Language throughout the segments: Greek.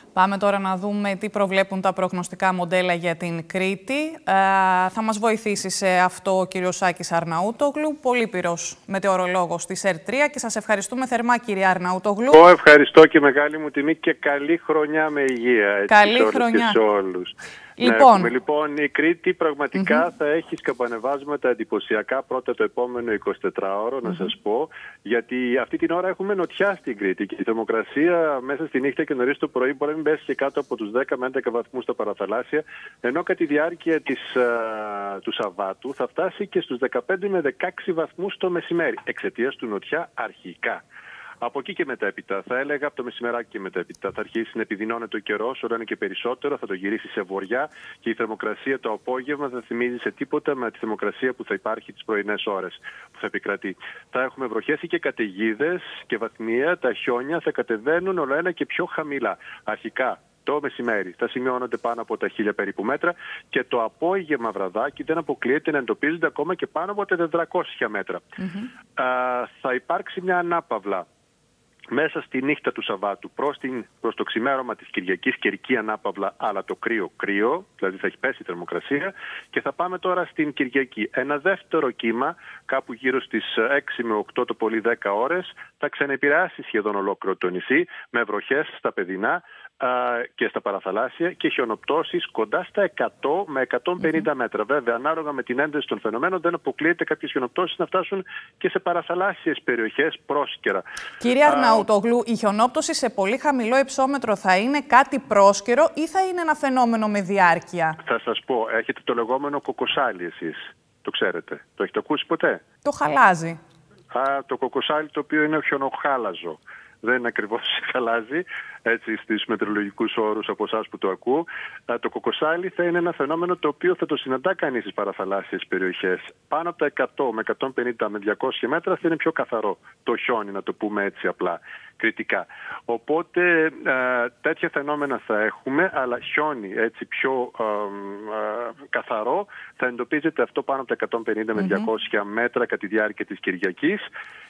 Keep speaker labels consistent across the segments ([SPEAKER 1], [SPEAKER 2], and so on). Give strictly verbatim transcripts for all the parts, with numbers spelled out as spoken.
[SPEAKER 1] Πάμε τώρα να δούμε τι προβλέπουν τα προγνωστικά μοντέλα για την Κρήτη. Ε, θα μας βοηθήσει σε αυτό ο κύριος Σάκης Αρναούτογλου, πολύπειρος μετεωρολόγος της ΕΡΤ τρία, και σας ευχαριστούμε θερμά, κύριε Αρναούτογλου.
[SPEAKER 2] Εγώ ευχαριστώ και μεγάλη μου τιμή και καλή χρονιά με υγεία. Έτσι,
[SPEAKER 1] καλή
[SPEAKER 2] σε όλους
[SPEAKER 1] χρονιά.
[SPEAKER 2] Και σε όλους.
[SPEAKER 1] Λοιπόν.
[SPEAKER 2] Ναι, λοιπόν, η Κρήτη πραγματικά
[SPEAKER 1] mm-hmm.
[SPEAKER 2] θα έχει σκαμπανεβάσματα εντυπωσιακά πρώτα το επόμενο εικοσιτετράωρο, mm-hmm. να σας πω, γιατί αυτή την ώρα έχουμε νοτιά στην Κρήτη και η θερμοκρασία μέσα στη νύχτα και νωρίς το πρωί μπορεί να μην πέσει και κάτω από τους δέκα με έντεκα βαθμούς στα παραθαλάσσια, ενώ κατά τη διάρκεια της, α, του Σαββάτου θα φτάσει και στους δεκαπέντε με δεκαέξι βαθμούς το μεσημέρι, εξαιτίας του νοτιά αρχικά. Από εκεί και μετέπειτα, θα έλεγα από το μεσημεράκι και μετέπειτα, θα αρχίσει να επιδεινώνεται ο καιρός, ώρα είναι και περισσότερο, θα το γυρίσει σε βορειά και η θερμοκρασία το απόγευμα δεν θυμίζει σε τίποτα με τη θερμοκρασία που θα υπάρχει τις πρωινές ώρες που θα επικρατεί. Θα έχουμε βροχές και καταιγίδες και βαθμία, τα χιόνια θα κατεβαίνουν όλο ένα και πιο χαμηλά. Αρχικά το μεσημέρι θα σημειώνονται πάνω από τα χίλια περίπου μέτρα και το απόγευμα βραδάκι δεν αποκλείεται να εντοπίζονται ακόμα και πάνω από τα τετρακόσια μέτρα. Mm-hmm. Α, θα υπάρξει μια ανάπαυλα μέσα στη νύχτα του Σαββάτου προς, την, προς το ξημέρωμα της Κυριακής, καιρική ανάπαυλα, αλλά το κρύο κρύο, δηλαδή θα έχει πέσει η θερμοκρασία, και θα πάμε τώρα στην Κυριακή. Ένα δεύτερο κύμα, κάπου γύρω στις έξι με οκτώ το πολύ δέκα ώρες, θα ξαναεπηρεάσει σχεδόν ολόκληρο το νησί, με βροχές στα παιδινά και στα παραθαλάσσια και χιονοπτώσεις κοντά στα εκατό με εκατόν πενήντα mm-hmm. μέτρα. Βέβαια, ανάλογα με την ένταση των φαινομένων, δεν αποκλείεται κάποιες χιονοπτώσεις να φτάσουν και σε παραθαλάσσιες περιοχές πρόσκαιρα.
[SPEAKER 1] Κύριε Αρναούτογλου, η χιονόπτωση σε πολύ χαμηλό υψόμετρο θα είναι κάτι πρόσκαιρο ή θα είναι ένα φαινόμενο με διάρκεια?
[SPEAKER 2] Θα σας πω, έχετε το λεγόμενο κοκοσάλι εσείς. Το ξέρετε. Το έχετε ακούσει ποτέ? Το
[SPEAKER 1] χαλάζι.
[SPEAKER 2] Α, το κοκοσάλι, το οποίο είναι ο χιονοχάλαζο. Δεν είναι ακριβώς χαλάζι, έτσι στους μετεωρολογικούς όρους από εσάς που το ακούω. Το κοκοσάλι θα είναι ένα φαινόμενο το οποίο θα το συναντά κανείς στις παραθαλάσσιες περιοχές. Πάνω από τα εκατό με εκατόν πενήντα με διακόσια μέτρα θα είναι πιο καθαρό το χιόνι, να το πούμε έτσι απλά, κριτικά. Οπότε ε, τέτοια φαινόμενα θα έχουμε, αλλά χιόνι έτσι πιο ε, ε, καθαρό θα εντοπίζεται αυτό πάνω από τα εκατόν πενήντα με διακόσια μέτρα κατά τη διάρκεια της Κυριακής.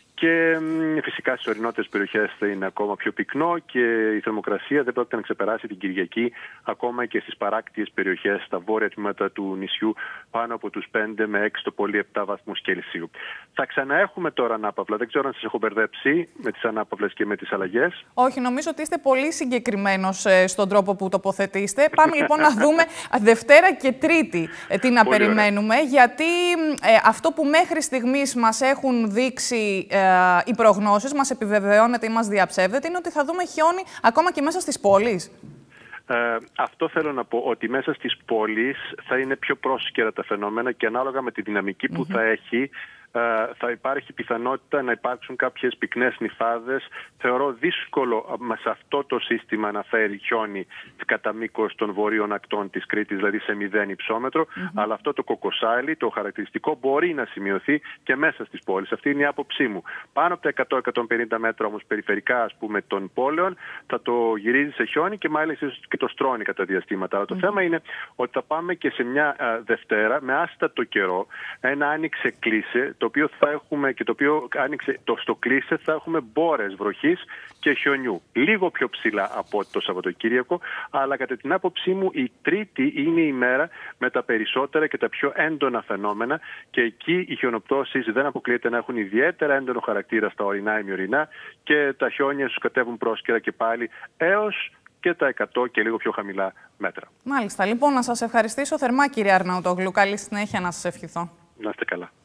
[SPEAKER 2] Και φυσικά στις ορεινότερες περιοχές θα είναι ακόμα πιο πυκνό και η θερμοκρασία δεν πρόκειται να ξεπεράσει την Κυριακή ακόμα και στις παράκτιες περιοχές, στα βόρεια τμήματα του νησιού, πάνω από τους πέντε με έξι το πολύ επτά βαθμούς Κελσίου. Θα ξαναέχουμε τώρα ανάπαυλα. Δεν ξέρω αν σας έχω μπερδέψει με τις ανάπαυλες και με τις αλλαγές.
[SPEAKER 1] Όχι, νομίζω ότι είστε πολύ συγκεκριμένος στον τρόπο που τοποθετήσετε. Πάμε λοιπόν να δούμε Δευτέρα και Τρίτη τι να πολύ περιμένουμε, ωραία. Γιατί ε, αυτό που μέχρι στιγμής μας έχουν δείξει ε, οι προγνώσεις, μας επιβεβαιώνεται ή μας διαψεύδεται, είναι ότι θα δούμε χιόνι ακόμα και μέσα στις πόλεις.
[SPEAKER 2] Ε, αυτό θέλω να πω, ότι μέσα στις πόλεις θα είναι πιο πρόσκαιρα τα φαινόμενα και ανάλογα με τη δυναμική που mm-hmm. θα έχει, θα υπάρχει πιθανότητα να υπάρξουν κάποιες πυκνές νυφάδες. Θεωρώ δύσκολο σε αυτό το σύστημα να φέρει χιόνι κατά μήκος των βορείων ακτών της Κρήτης, δηλαδή σε μηδέν υψόμετρο, mm-hmm. αλλά αυτό το κοκοσάλι, το χαρακτηριστικό, μπορεί να σημειωθεί και μέσα στις πόλεις. Αυτή είναι η άποψή μου. Πάνω από τα εκατό με εκατόν πενήντα μέτρα όμως περιφερικά, ας πούμε, των πόλεων, θα το γυρίζει σε χιόνι και μάλιστα και το στρώνει κατά διαστήματα. Αλλά το mm-hmm. θέμα είναι ότι θα πάμε και σε μια α, Δευτέρα με άστατο καιρό, ένα άνοιξε κλείσε, το οποίο θα έχουμε και το οποίο άνοιξε το στο κλίσε, θα έχουμε μπόρες βροχής και χιονιού. Λίγο πιο ψηλά από το Σαββατοκύριακο, αλλά κατά την άποψή μου η Τρίτη είναι η μέρα με τα περισσότερα και τα πιο έντονα φαινόμενα και εκεί οι χιονοπτώσεις δεν αποκλείεται να έχουν ιδιαίτερα έντονο χαρακτήρα στα ορεινά ημιορεινά και τα χιόνια τους κατέβουν πρόσκαιρα και πάλι έως και τα εκατό και λίγο πιο χαμηλά μέτρα.
[SPEAKER 1] Μάλιστα. Λοιπόν, να σας ευχαριστήσω θερμά, κύριε Αρναούτογλου. Καλή συνέχεια να σας ευχηθώ.
[SPEAKER 2] Να είστε καλά.